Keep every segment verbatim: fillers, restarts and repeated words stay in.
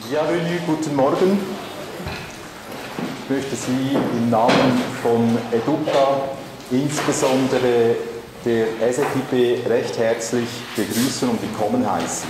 Bienvenue, guten Morgen. Ich möchte Sie im Namen von EDUCA, insbesondere der S F I B, recht herzlich begrüßen und willkommen heißen.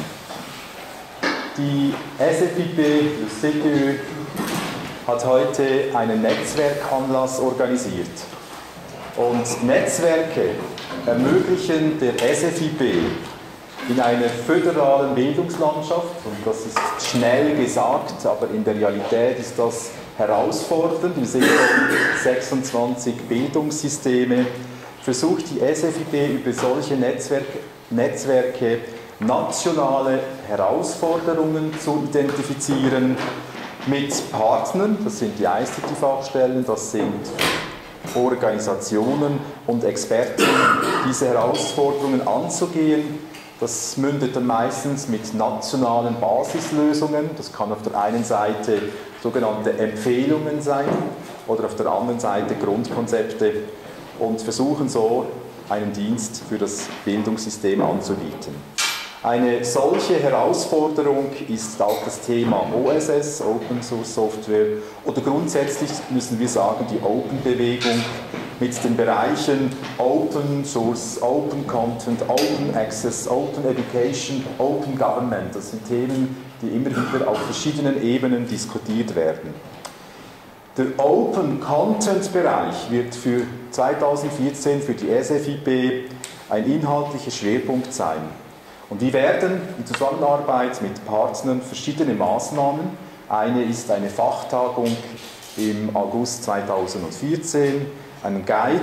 Die S F I B, das C T Ö, hat heute einen Netzwerkanlass organisiert. Und Netzwerke ermöglichen der S F I B in einer föderalen Bildungslandschaft, und das ist schnell gesagt, aber in der Realität ist das herausfordernd, im Sinne von sechsundzwanzig Bildungssysteme, versucht die S F I B über solche Netzwerk, Netzwerke nationale Herausforderungen zu identifizieren, mit Partnern, das sind die I C T-Fachstellen, das sind Organisationen und Experten, diese Herausforderungen anzugehen. Das mündet dann meistens mit nationalen Basislösungen. Das kann auf der einen Seite sogenannte Empfehlungen sein oder auf der anderen Seite Grundkonzepte, und versuchen so einen Dienst für das Bildungssystem anzubieten. Eine solche Herausforderung ist auch das Thema O S S, Open Source Software, oder grundsätzlich müssen wir sagen, die Open-Bewegung mit den Bereichen Open Source, Open Content, Open Access, Open Education, Open Government. Das sind Themen, die immer wieder auf verschiedenen Ebenen diskutiert werden. Der Open Content Bereich wird für zweitausendvierzehn für die S F I B ein inhaltlicher Schwerpunkt sein. Und wir werden in Zusammenarbeit mit Partnern verschiedene Maßnahmen. Eine ist eine Fachtagung im August zweitausendvierzehn, einen Guide,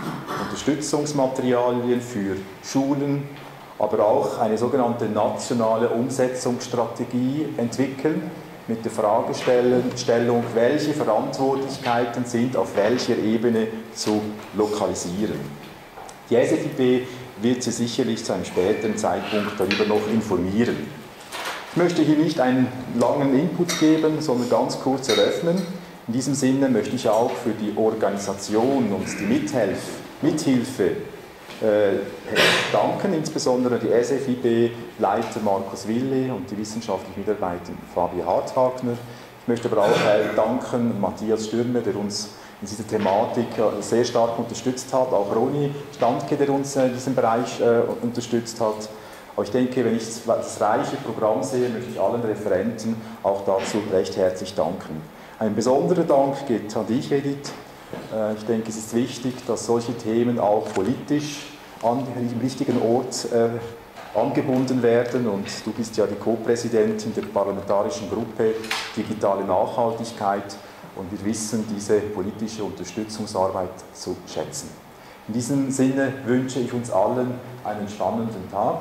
Unterstützungsmaterialien für Schulen, aber auch eine sogenannte nationale Umsetzungsstrategie entwickeln, mit der Fragestellung, welche Verantwortlichkeiten sind auf welcher Ebene zu lokalisieren. Die S F I B wird Sie sicherlich zu einem späteren Zeitpunkt darüber noch informieren. Ich möchte hier nicht einen langen Input geben, sondern ganz kurz eröffnen. In diesem Sinne möchte ich auch für die Organisation und die Mithelf Mithilfe äh, danken, insbesondere die S F I B-Leiter Markus Willi und die wissenschaftlichen Mitarbeiter Fabi Harthagner. Ich möchte aber auch äh, danken Matthias Stürmer, der uns in dieser Thematik sehr stark unterstützt hat, auch Roni Standke, der uns in diesem Bereich äh, unterstützt hat. Aber ich denke, wenn ich das reiche Programm sehe, möchte ich allen Referenten auch dazu recht herzlich danken. Ein besonderer Dank geht an dich, Edith. Äh, ich denke, es ist wichtig, dass solche Themen auch politisch an dem richtigen Ort äh, angebunden werden, und du bist ja die Co-Präsidentin der parlamentarischen Gruppe Digitale Nachhaltigkeit. Und wir wissen diese politische Unterstützungsarbeit zu schätzen. In diesem Sinne wünsche ich uns allen einen spannenden Tag.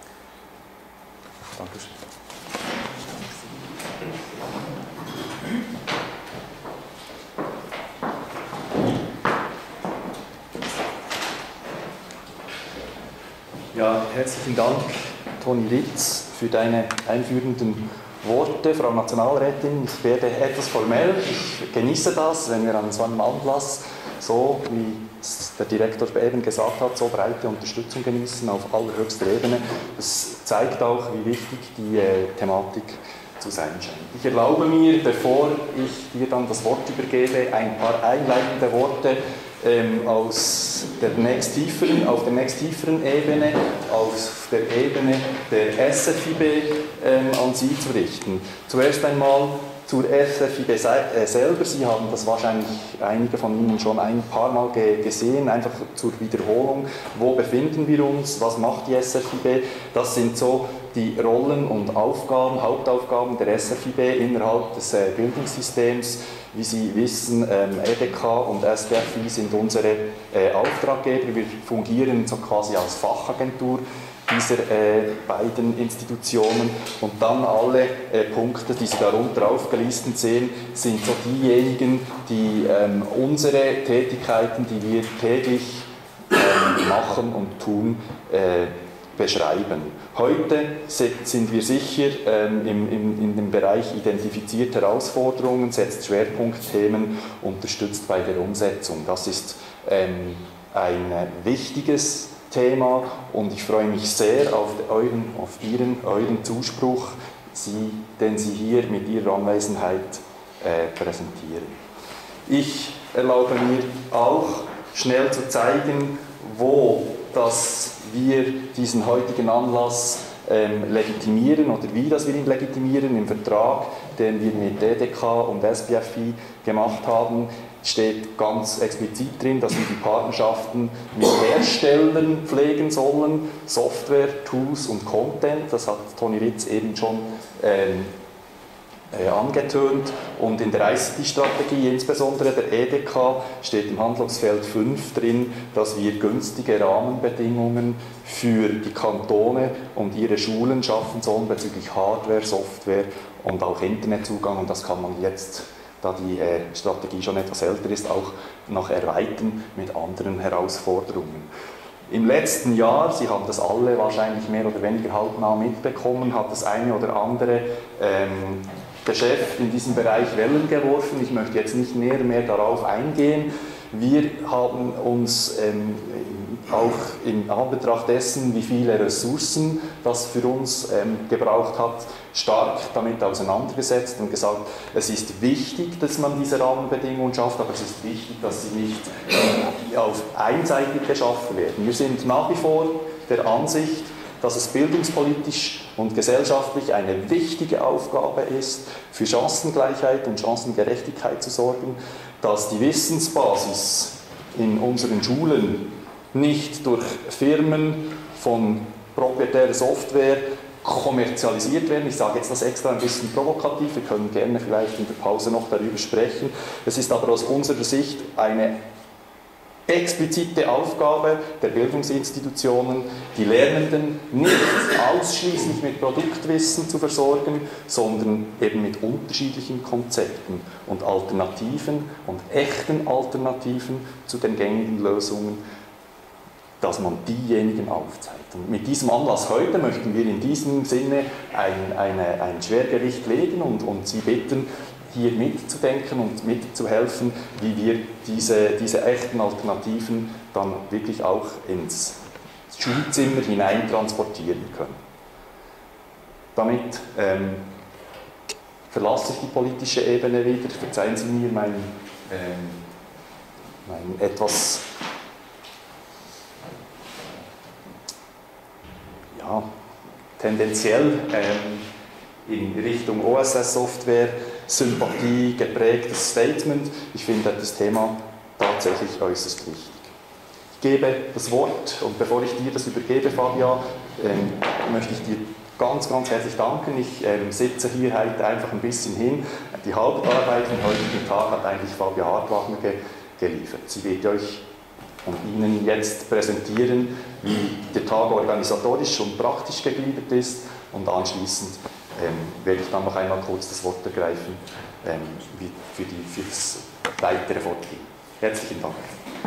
Dankeschön. Ja, herzlichen Dank, Toni Ritz, für deine einführenden Worte, Frau Nationalrätin. Ich werde etwas formell, ich genieße das, wenn wir an so einem Anlass, so wie es der Direktor eben gesagt hat, so breite Unterstützung genießen auf allerhöchster Ebene. Das zeigt auch, wie wichtig die äh, Thematik zu sein scheint. Ich erlaube mir, bevor ich dir dann das Wort übergebe, ein paar einleitende Worte ähm, aus der nächsttieferen, auf der nächsttieferen Ebene, auf der Ebene der S F I B ähm, an Sie zu richten. Zuerst einmal zur S F I B selber. Sie haben das wahrscheinlich einige von Ihnen schon ein paar Mal ge gesehen, einfach zur Wiederholung. Wo befinden wir uns? Was macht die S F I B? Das sind so die Rollen und Aufgaben, Hauptaufgaben der S F I B innerhalb des äh, Bildungssystems. Wie Sie wissen, ähm, E D K und S D F I sind unsere äh, Auftraggeber. Wir fungieren so quasi als Fachagentur dieser äh, beiden Institutionen, und dann alle äh, Punkte, die Sie darunter aufgelistet sehen, sind so diejenigen, die ähm, unsere Tätigkeiten, die wir täglich ähm, machen und tun, äh, beschreiben. Heute sind wir sicher ähm, im, im, in dem Bereich identifiziert Herausforderungen, setzt Schwerpunktthemen, unterstützt bei der Umsetzung. Das ist ähm, ein wichtiges Thema, und ich freue mich sehr auf euren, auf Ihren, euren Zuspruch Sie, den Sie hier mit Ihrer Anwesenheit äh, präsentieren. Ich erlaube mir auch, schnell zu zeigen, wo dass wir diesen heutigen Anlass ähm, legitimieren oder wie dass wir ihn legitimieren. Im Vertrag, den wir mit E D K und S B F I gemacht haben, steht ganz explizit drin, dass wir die Partnerschaften mit Herstellern pflegen sollen, Software, Tools und Content. Das hat Toni Ritz eben schon ähm, äh, angetönt. Und in der I C T-Strategie, insbesondere der E D K, steht im Handlungsfeld fünf drin, dass wir günstige Rahmenbedingungen für die Kantone und ihre Schulen schaffen sollen bezüglich Hardware, Software und auch Internetzugang. Und das kann man jetzt, da die äh, Strategie schon etwas älter ist, auch noch erweitern mit anderen Herausforderungen. Im letzten Jahr, Sie haben das alle wahrscheinlich mehr oder weniger hautnah mitbekommen, hat das eine oder andere ähm, Geschäft in diesem Bereich Wellen geworfen. Ich möchte jetzt nicht näher mehr darauf eingehen. Wir haben uns ähm, auch in Anbetracht dessen, wie viele Ressourcen das für uns ähm, gebraucht hat, stark damit auseinandergesetzt und gesagt, es ist wichtig, dass man diese Rahmenbedingungen schafft, aber es ist wichtig, dass sie nicht äh, auf einseitig geschaffen werden. Wir sind nach wie vor der Ansicht, dass es bildungspolitisch und gesellschaftlich eine wichtige Aufgabe ist, für Chancengleichheit und Chancengerechtigkeit zu sorgen, dass die Wissensbasis in unseren Schulen nicht durch Firmen von proprietärer Software kommerzialisiert werden. Ich sage jetzt das extra ein bisschen provokativ, wir können gerne vielleicht in der Pause noch darüber sprechen. Es ist aber aus unserer Sicht eine explizite Aufgabe der Bildungsinstitutionen, die Lernenden nicht ausschließlich mit Produktwissen zu versorgen, sondern eben mit unterschiedlichen Konzepten und Alternativen und echten Alternativen zu den gängigen Lösungen, dass man diejenigen aufzeigt. Und mit diesem Anlass heute möchten wir in diesem Sinne ein, eine, ein Schwergewicht legen und, und Sie bitten, hier mitzudenken und mitzuhelfen, wie wir diese, diese echten Alternativen dann wirklich auch ins Schulzimmer hinein transportieren können. Damit ähm, verlasse ich die politische Ebene wieder. Verzeihen Sie mir mein, ähm, mein etwas ja, tendenziell ähm, in Richtung O S S-Software Sympathie geprägtes Statement. Ich finde das Thema tatsächlich äußerst wichtig. Ich gebe das Wort und bevor ich dir das übergebe, Fabian, ähm, möchte ich dir ganz, ganz herzlich danken. Ich ähm, sitze hier heute einfach ein bisschen hin. Die Hauptarbeit vom heutigen Tag hat eigentlich Fabian Hartwagner ge geliefert. Sie wird euch und Ihnen jetzt präsentieren, wie der Tag organisatorisch und praktisch gegliedert ist und anschließend ähm, werde ich dann noch einmal kurz das Wort ergreifen ähm, wie für, die, für das weitere Fortgehen. Herzlichen Dank.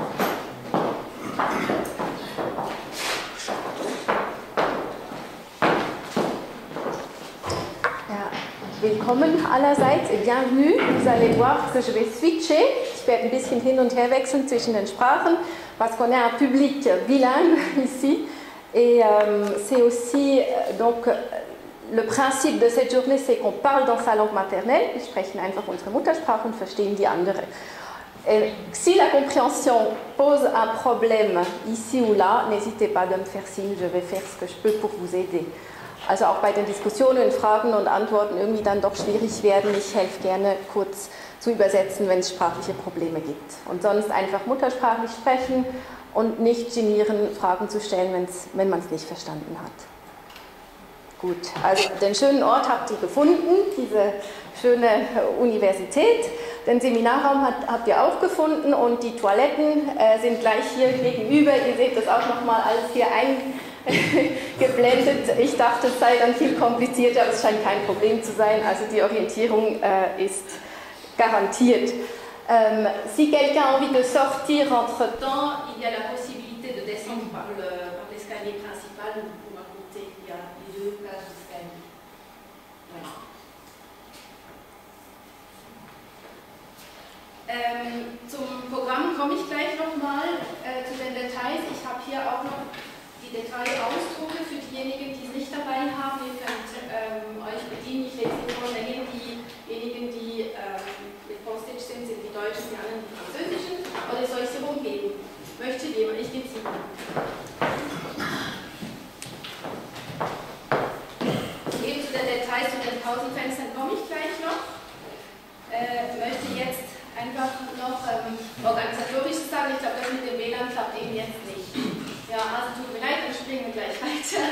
Ja, willkommen allerseits et bienvenue. Vous allez voir que je vais switcher. Ich werde ein bisschen hin und her wechseln zwischen den Sprachen, parce qu'on est un public bilingue ici. Et euh, c'est aussi donc le principe de cette journée, c'est qu'on parle dans sa langue maternelle. Wir sprechen einfach unsere Muttersprache und verstehen die andere. Et si la compréhension pose un problème ici ou là, n'hésitez pas de me faire signe, je vais faire ce que je peux pour vous aider. Also auch bei den Diskussionen, Fragen und Antworten irgendwie dann doch schwierig werden, ich helfe gerne kurz zu übersetzen, wenn es sprachliche Probleme gibt. Und sonst einfach muttersprachlich sprechen und nicht genieren, Fragen zu stellen, wenn's, wenn man es nicht verstanden hat. Gut, also den schönen Ort habt ihr gefunden, diese schöne Universität. Den Seminarraum hat, habt ihr auch gefunden und die Toiletten äh, sind gleich hier gegenüber. Ihr seht das auch nochmal alles hier eingeblendet. Ich dachte, es sei dann viel komplizierter, aber es scheint kein Problem zu sein. Also die Orientierung äh, ist garantiert. Ähm, si quelqu'un a envie de sortir entre-temps, il y a la possibilité de descendre par l'escalier principal ou pour à côté, il y a les deux cases d'escalier. Voilà. Ähm, zum Programm komme ich gleich nochmal äh, zu den Details. Ich habe hier auch noch die Detailausdrucke für diejenigen, die es nicht dabei haben. Ihr könnt ähm, euch bedienen Pausenfenstern komme ich gleich noch. Äh, möchte jetzt einfach noch ähm, organisatorisch sagen, ich glaube, das mit dem W L A N klappt eben jetzt nicht. Ja, also tut mir leid, dann springen wir gleich weiter.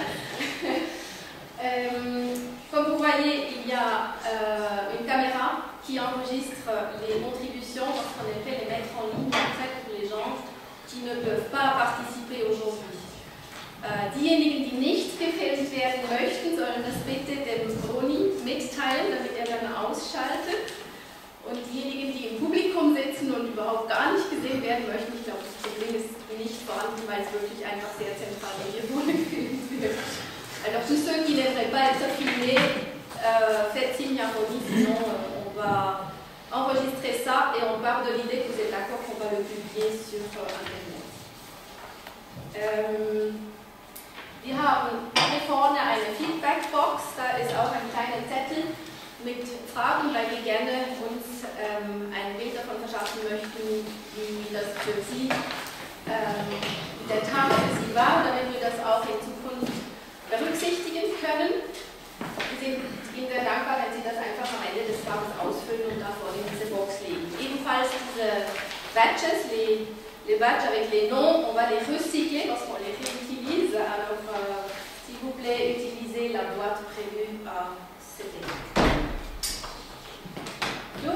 euh, comme vous voyez, il y a euh, une caméra qui enregistre les contributions lorsqu'on essaie de les mettre en ligne en fait, pour les gens qui ne peuvent pas participer aujourd'hui. Äh, diejenigen, die nicht gefilmt werden möchten, sollen das bitte dem Bruni mitteilen, damit er dann ausschaltet. Und diejenigen, die im Publikum sitzen und überhaupt gar nicht gesehen werden möchten, ich glaube, das Problem ist nicht vorhanden, weil es wirklich einfach sehr zentral hier vorne gefilmt wird. Alors, tous ceux qui n'aimeraient pas être filmés, euh, faites signe à Ronnie, sinon euh, on va enregistrer ça et on part de l'idée que vous êtes d'accord qu'on va le publier sur euh, Internet. Ähm, wir haben hier vorne eine Feedback-Box, da ist auch ein kleiner Zettel mit Fragen, weil wir gerne uns ähm, ein Bild davon verschaffen möchten, wie das für Sie ähm, der Tag für Sie war, damit wir das auch in Zukunft berücksichtigen können. Wir sind Ihnen sehr dankbar, wenn Sie das einfach am Ende des Tages ausfüllen und davor in diese Box legen. Ebenfalls diese Badges, les, les badges avec les noms, on va les recycler lorsqu'on les réutilise. Alors, euh, s'il vous plaît, utilisez la boîte prévue à cet effet. So.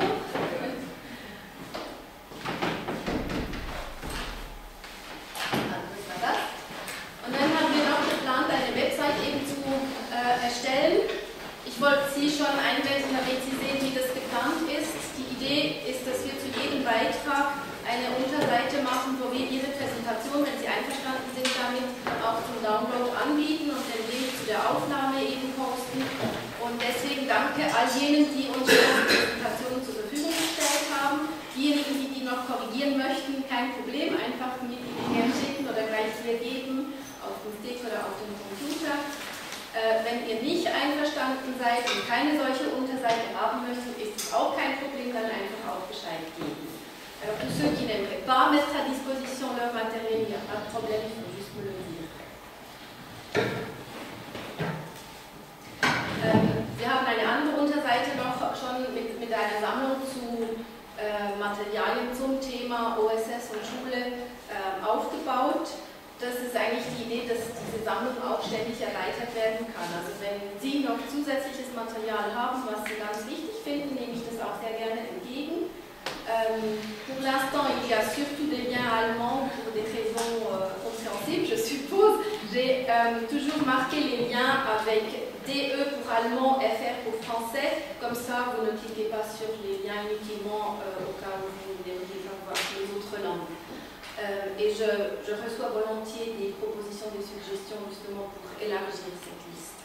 Und dann haben wir noch geplant, eine Website eben zu äh, erstellen. Ich wollte Sie schon einblenden, damit Sie sehen, wie das geplant ist. Die Idee ist, dass wir zu jedem Beitrag eine Unterseite machen, wo wir Ihre Präsentation, wenn Sie einverstanden sind damit, auch zum Download anbieten und den Link zu der Aufnahme eben posten. Und deswegen danke all jenen, die uns die Präsentation zur Verfügung gestellt haben. Diejenigen, die die noch korrigieren möchten, kein Problem, einfach mir die gerne schicken oder gleich hier geben, auf dem Stick oder auf dem Computer. Äh, wenn ihr nicht einverstanden seid und keine solche Unterseite haben möchtet, ist es auch kein Problem, dann einfach auch Bescheid geben. Alors, tous ceux qui n'aimeraient pas mettre à disposition leur matériel, il n'y a pas de problème, il faut juste me le dire. Ähm, wir haben eine andere Unterseite noch schon mit, mit einer Sammlung zu äh, Materialien zum Thema O S S und Schule äh, aufgebaut. Das ist eigentlich die Idee, dass diese Sammlung auch ständig erweitert werden kann. Also wenn Sie noch zusätzliches Material haben, was Sie ganz wichtig finden, nehme ich das auch sehr gerne entgegen. Euh, pour l'instant, il y a surtout des liens allemands pour des raisons euh, compréhensibles, je suppose. J'ai euh, toujours marqué les liens avec D E pour allemand, F R pour français. Comme ça, vous ne cliquez pas sur les liens inutilement euh, au cas où vous n'aimeriez pas voir les autres langues. Euh, et je, je reçois volontiers des propositions, des suggestions justement pour élargir cette liste.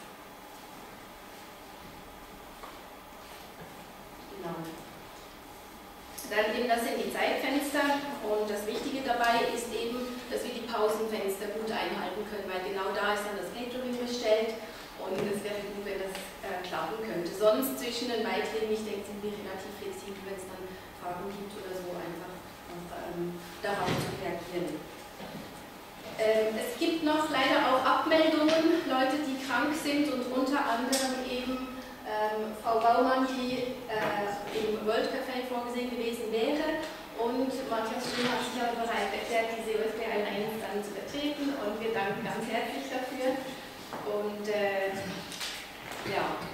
Genau. Dann eben, das sind die Zeitfenster und das Wichtige dabei ist eben, dass wir die Pausenfenster gut einhalten können, weil genau da ist dann das Catering bestellt und es wäre gut, wenn das äh, klappen könnte. Sonst zwischen den Beiträgen, ich denke, sind wir relativ flexibel, wenn es dann Fragen gibt oder so, einfach noch, ähm, darauf zu reagieren. Ähm, es gibt noch leider auch Abmeldungen, Leute, die krank sind und unter anderem eben Ähm, Frau Baumann, die äh, im World Café vorgesehen gewesen wäre, und Matthias Schön hat sich aber bereit erklärt, diese U S B eins dann zu vertreten, und wir danken ganz herzlich dafür. Und äh, ja,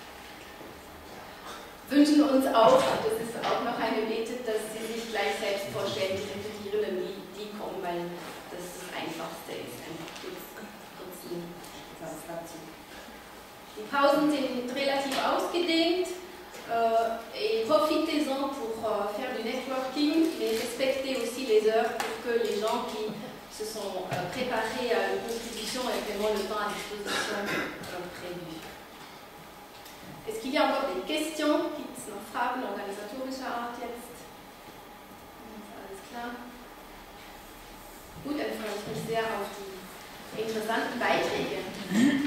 wünschen uns auch, das ist auch noch eine Bitte, dass Sie sich gleich selbst vorstellen, die Repetierenden, die, die kommen, weil das das Einfachste ist. Einfach kurz, kurzen Satz dazu. Die Pausen sind relativ ausgedehnt euh, et profitez-en pour euh, faire du networking, mais respectez aussi les heures pour que les gens qui se sont euh, préparés à une contribution aient vraiment le temps à disposition euh, prévu. Est-ce qu'il y a encore des questions? Gibt es noch Fragen organisatorischer Art jetzt? Alles klar? Gut, dann freue ich mich sehr auf die interessanten Beiträge.